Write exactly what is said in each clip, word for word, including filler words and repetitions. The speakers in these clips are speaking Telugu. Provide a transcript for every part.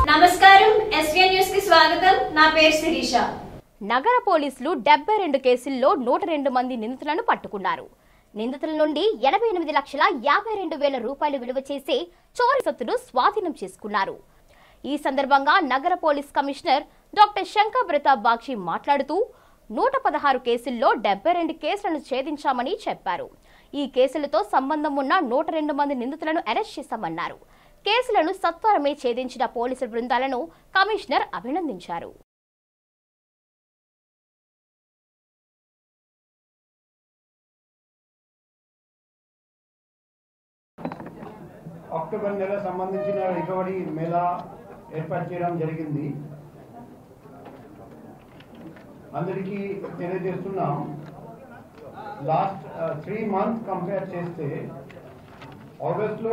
నమస్కారం ఎస్వీఎన్ న్యూస్ కి స్వాగతం నా పేరు శిరీష నగర పోలీసులు డెబ్బై రెండు కేసుల్లో నూట రెండు మంది నిందితులను పట్టుకున్నారు. నిందితుల నుండి ఎనభై ఎనిమిది లక్షల యాభై రెండు వేల రూపాయలు విలువ చేసే చోరీ సొత్తును స్వాధీనం చేసుకున్నారు. ఈ సందర్భంగా నగర police commissioner doctor Shankar Pratap Bakshi మాట్లాడుతూ నూట పదహారు కేసుల్లో డెబ్బై రెండు కేసులను ఛేదించామని చెప్పారు. ఈ కేసులతో సంబంధం ఉన్న నూట రెండు మంది నిందితులను అరెస్ట్ చేశామన్నారు. కేసులను సత్వరమే ఛేదించిన పోలీసు బృందాలను కమిషనర్ అభినందించారు. అక్టోబర్ నెల సంబంధించిన రికవరీ మేళా ఏర్పాటు చేయడం జరిగింది. అందరికీ తెలియజేస్తున్నాం, లాస్ట్ త్రీ మంత్స్ కంపేర్ చేస్తే ఆగస్ట్లో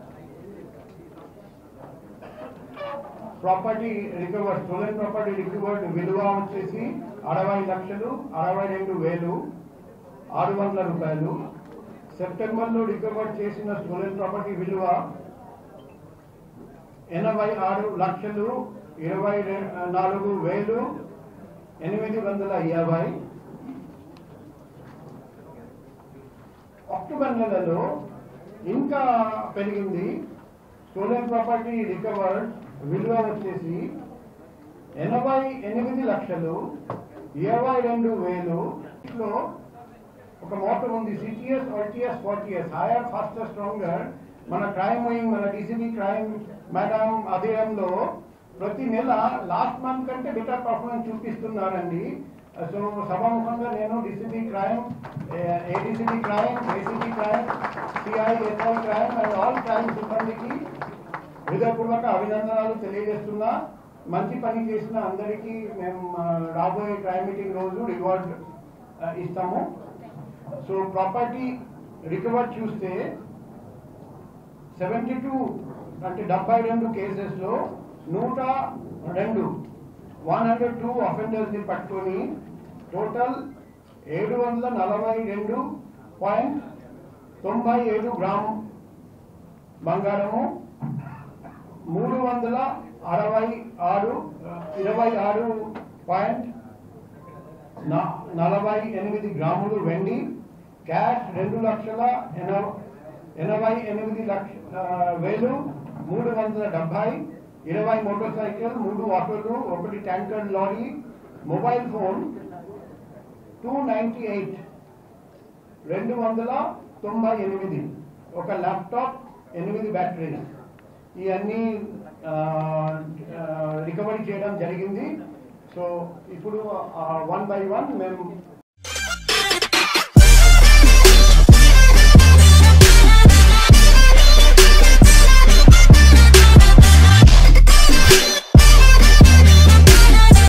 property recover stolen property recovered విలువ వచ్చేసి అరవై లక్షలు అరవై రెండు వేలు ఆరు వందల రూపాయలు. సెప్టెంబర్లో రికవర్ చేసిన స్టోలెన్ ప్రాపర్టీ విలువ ఎనభై ఆరు లక్షలు ఇరవై నాలుగు వేలు ఎనిమిది వందల యాభై. అక్టోబర్ నెలలో ఇంకా పెరిగింది. స్టోలెన్ ప్రాపర్టీ రికవర్డ్ విలువ వచ్చేసి ఎనభై ఎనిమిది లక్షలు ఇరవై రెండు వేలు. లో ఒక మోటో ఉంది, సిటిఎస్ ఆర్టీఎస్ ఫార్టీఎస్ హైయర్ ఫాస్టర్ స్ట్రాంగర్. మన క్రైమ్ వింగ్ మన డీసీబీ క్రైమ్ మేడం ఆధ్వర్యంలో ప్రతి నెల లాస్ట్ మంత్ కంటే బెటర్ పర్ఫార్మెన్స్ చూపిస్తున్నారండి. సో సభాముఖంగా నేను DCB crime, ADCB crime, ACB crime, CI SI crime and all crime సిబ్బందికి హృదయపూర్వక అభినందనలు తెలియజేస్తున్నా. మంచి పని చేసిన అందరికీ మేము రాబోయే క్రైమ్ మీటింగ్ రోజు రివార్డ్ ఇస్తాము. సో ప్రాపర్టీ రికవర్ చూస్తే సెవెంటీ టూ అంటే డెబ్బై రెండు కేసెస్లో నూట రెండు వన్ హండ్రెడ్ టూ అఫెండర్స్ని పట్టుకొని టోటల్ ఏడు వందల నలభై రెండు పాయింట్ తొంభై ఏడు గ్రామ్ బంగారము, మూడు వందల అరవై ఆరు ఇరవై ఆరు పాయింట్ నలభై ఎనిమిది గ్రాములు వెండి, క్యాష్ రెండు లక్షల ఎనభై ఎనిమిది లక్ష వేలు మూడు వందల డెబ్బై, ఇరవై మోటార్ సైకిల్, మూడు ఆటోలు, ఒకటి tanker lorry, mobile phone two ninety eight రెండు వందల తొంభై ఎనిమిది, ఒక ల్యాప్టాప్, ఎనిమిది బ్యాటరీలు, ఇవన్నీ రికవరీ చేయడం జరిగింది. సో ఇప్పుడు వన్ బై వన్ మేము